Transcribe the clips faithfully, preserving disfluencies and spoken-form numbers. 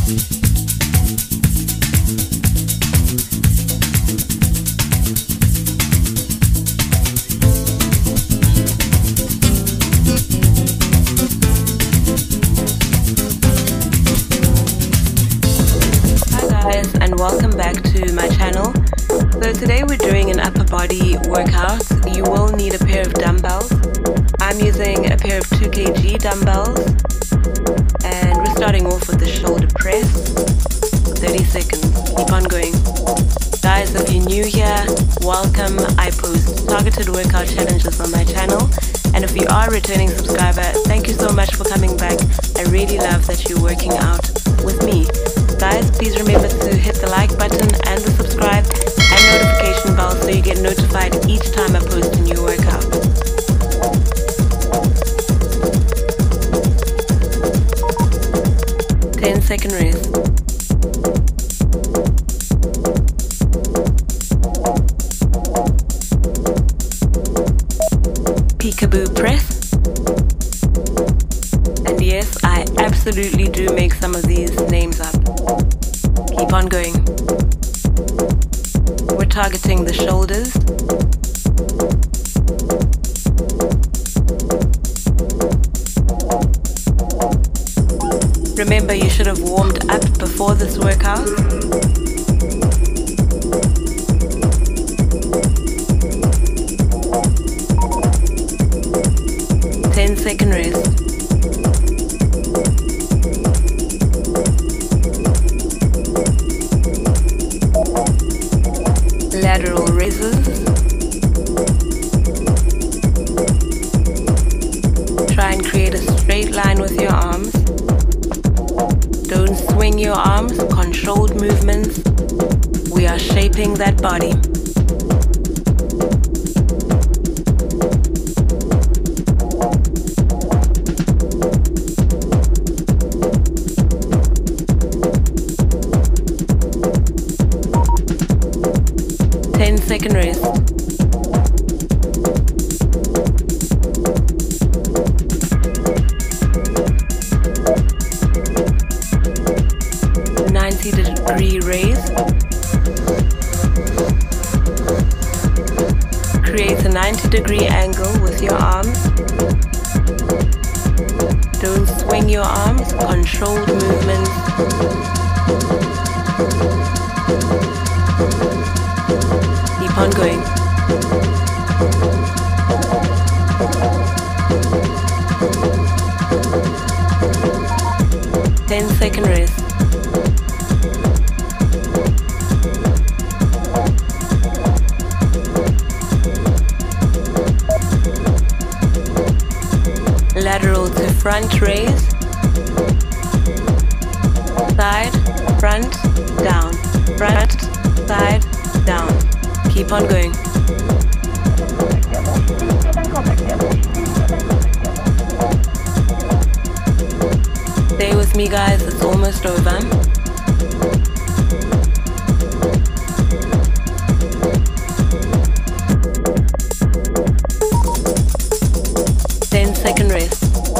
Welcome back to my channel. So today we're doing an upper body workout. You will need a pair of dumbbells. I'm using a pair of two kilogram dumbbells, and we're starting off with the shoulder press. thirty seconds. Keep on going. Guys, if you're new here, welcome. I post targeted workout challenges on my channel, and if you are a returning subscriber, thank you so much for coming back. I really love that you're working out with me. Guys, please remember to hit the like button and the subscribe and notification bell so you get notified each time I post a new workout. ten second rest. Peekaboo press. And yes, I absolutely do make some of these names up. Keep on going. We're targeting the shoulders. Remember, you should have warmed up before this workout. ten second rest. Lateral raises. Try and create a straight line with your arms. Don't swing your arms, controlled movements. We are shaping that body. ten second rest. ninety degree raise. Create a ninety degree angle with your arms. Don't swing your arms, controlled movements. Keep on going. ten second rest. Lateral to front raise. Side, front, down. Front, side, down. Keep on going. Stay with me, guys, it's almost over. ten second rest.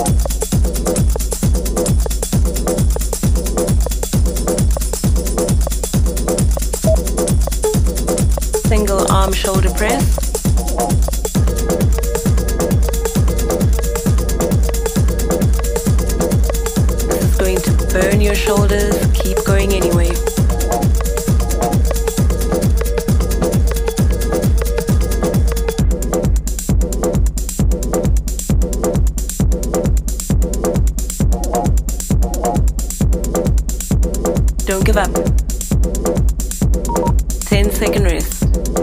Single arm shoulder press. This is going to burn your shoulders. Keep going anyway. Don't give up. ten second rest.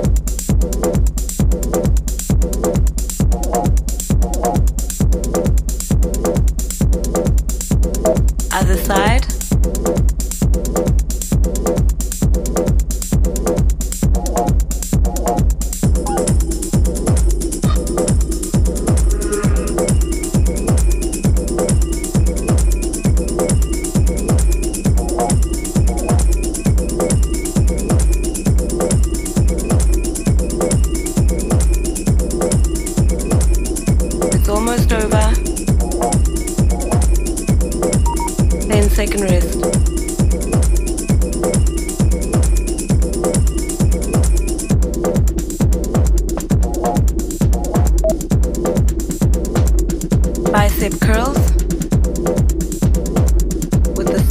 Other side. It's almost over. ten second rest.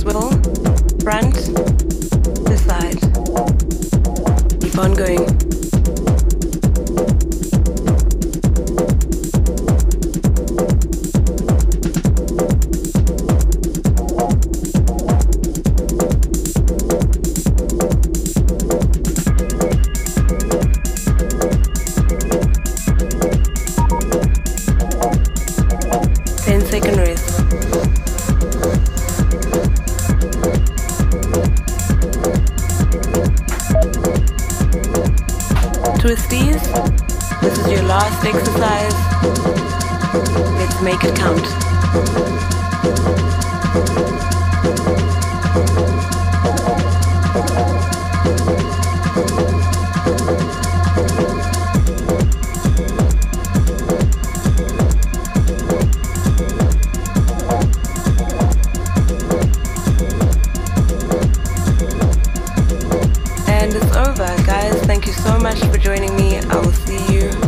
swivel, front, this side. Keep on going. ten second rest. Twisties, this is your last exercise. Let's make it count. And it's over, guys. Thank you so much for joining me. I will see you